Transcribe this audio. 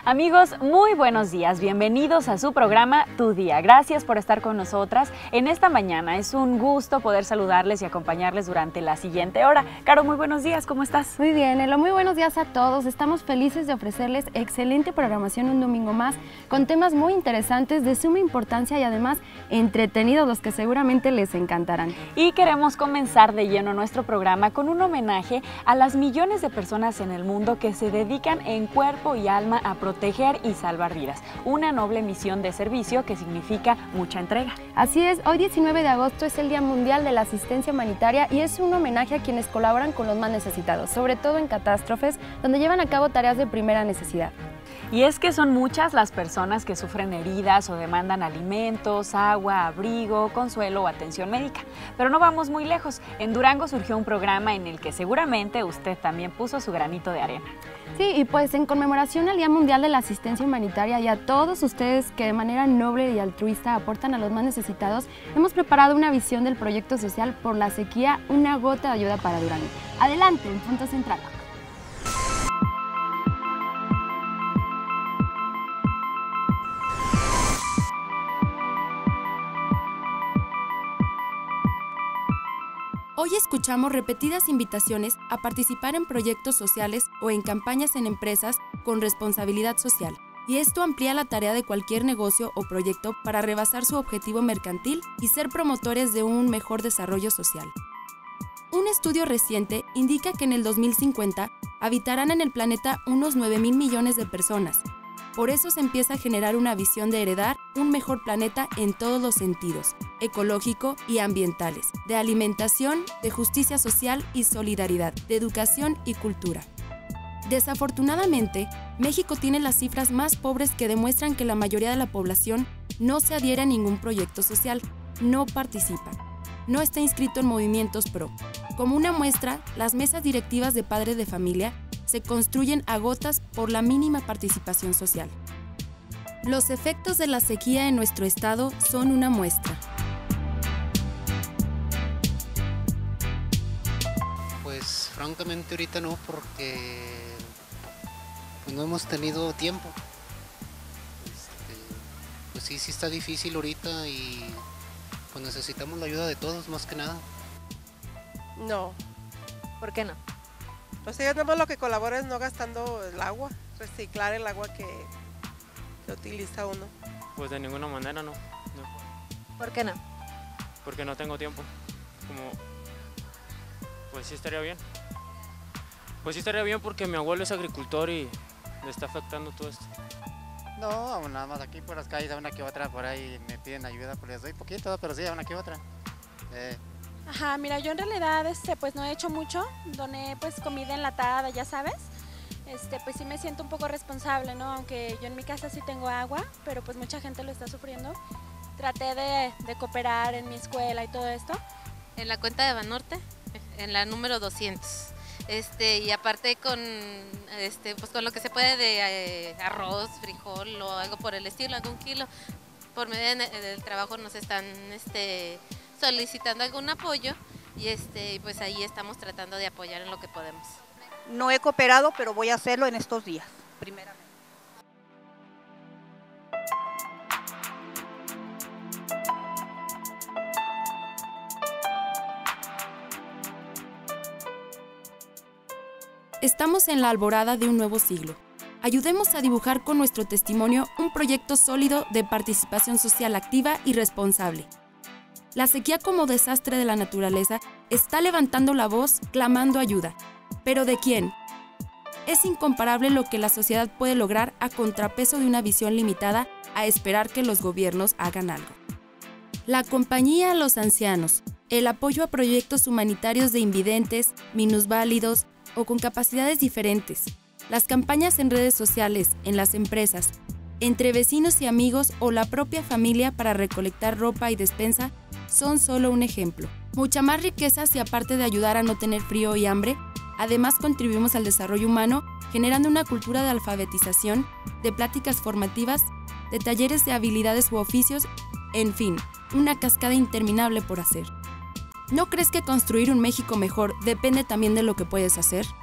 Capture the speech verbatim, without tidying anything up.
Amigos, muy buenos días, bienvenidos a su programa Tu Día. Gracias por estar con nosotras en esta mañana. Es un gusto poder saludarles y acompañarles durante la siguiente hora. Caro, muy buenos días, ¿cómo estás? Muy bien, Elo, muy buenos días a todos. Estamos felices de ofrecerles excelente programación un domingo más, con temas muy interesantes, de suma importancia y además entretenidos, los que seguramente les encantarán. Y queremos comenzar de lleno nuestro programa con un homenaje a las millones de personas en el mundo que se dedican en cuerpo y alma a proteger y salvar vidas. Una noble misión de servicio que significa mucha entrega. Así es, hoy diecinueve de agosto es el Día Mundial de la Asistencia Humanitaria y es un homenaje a quienes colaboran con los más necesitados, sobre todo en catástrofes, donde llevan a cabo tareas de primera necesidad. Y es que son muchas las personas que sufren heridas o demandan alimentos, agua, abrigo, consuelo o atención médica. Pero no vamos muy lejos. En Durango surgió un programa en el que seguramente usted también puso su granito de arena. Sí, y pues en conmemoración al Día Mundial de la Asistencia Humanitaria y a todos ustedes que de manera noble y altruista aportan a los más necesitados, hemos preparado una visión del proyecto social por la sequía, una gota de ayuda para Durango. Adelante, en Punto Central. Hoy escuchamos repetidas invitaciones a participar en proyectos sociales o en campañas en empresas con responsabilidad social, y esto amplía la tarea de cualquier negocio o proyecto para rebasar su objetivo mercantil y ser promotores de un mejor desarrollo social. Un estudio reciente indica que en el dos mil cincuenta habitarán en el planeta unos nueve mil millones de personas. Por eso se empieza a generar una visión de heredar un mejor planeta en todos los sentidos, ecológico y ambientales, de alimentación, de justicia social y solidaridad, de educación y cultura. Desafortunadamente, México tiene las cifras más pobres que demuestran que la mayoría de la población no se adhiere a ningún proyecto social, no participa, no está inscrito en movimientos pro. Como una muestra, las mesas directivas de padres de familia se construyen a gotas por la mínima participación social. Los efectos de la sequía en nuestro estado son una muestra. Pues francamente ahorita no, porque pues, no hemos tenido tiempo. Este, pues sí, sí está difícil ahorita y pues necesitamos la ayuda de todos más que nada. No. ¿Por qué no? Pues ellos nada más lo que colabora es no gastando el agua, reciclar el agua que, que utiliza uno. Pues de ninguna manera no, no. ¿Por qué no? Porque no tengo tiempo. Como, pues sí estaría bien. Pues sí estaría bien porque mi abuelo es agricultor y le está afectando todo esto. No, nada más aquí por las calles, a una que otra por ahí me piden ayuda, pues les doy poquito, pero sí, a una que otra. Eh. Ajá, mira, yo en realidad este, pues no he hecho mucho, doné pues comida enlatada, ya sabes, este, pues sí me siento un poco responsable, ¿no? Aunque yo en mi casa sí tengo agua, pero pues mucha gente lo está sufriendo. Traté de, de cooperar en mi escuela y todo esto. En la cuenta de Banorte, en la número doscientos, este, y aparte con, este, pues con lo que se puede de eh, arroz, frijol o algo por el estilo, algún kilo, por medio de, del trabajo nos están este, solicitando algún apoyo y este, pues ahí estamos tratando de apoyar en lo que podemos. No he cooperado, pero voy a hacerlo en estos días, primeramente. Estamos en la alborada de un nuevo siglo. Ayudemos a dibujar con nuestro testimonio un proyecto sólido de participación social activa y responsable. La sequía como desastre de la naturaleza está levantando la voz, clamando ayuda. ¿Pero de quién? Es incomparable lo que la sociedad puede lograr a contrapeso de una visión limitada a esperar que los gobiernos hagan algo. La compañía a los ancianos, el apoyo a proyectos humanitarios de invidentes, minusválidos o con capacidades diferentes, las campañas en redes sociales, en las empresas, entre vecinos y amigos o la propia familia para recolectar ropa y despensa son solo un ejemplo. Mucha más riqueza si aparte de ayudar a no tener frío y hambre, además contribuimos al desarrollo humano generando una cultura de alfabetización, de pláticas formativas, de talleres de habilidades u oficios, en fin, una cascada interminable por hacer. ¿No crees que construir un México mejor depende también de lo que puedes hacer?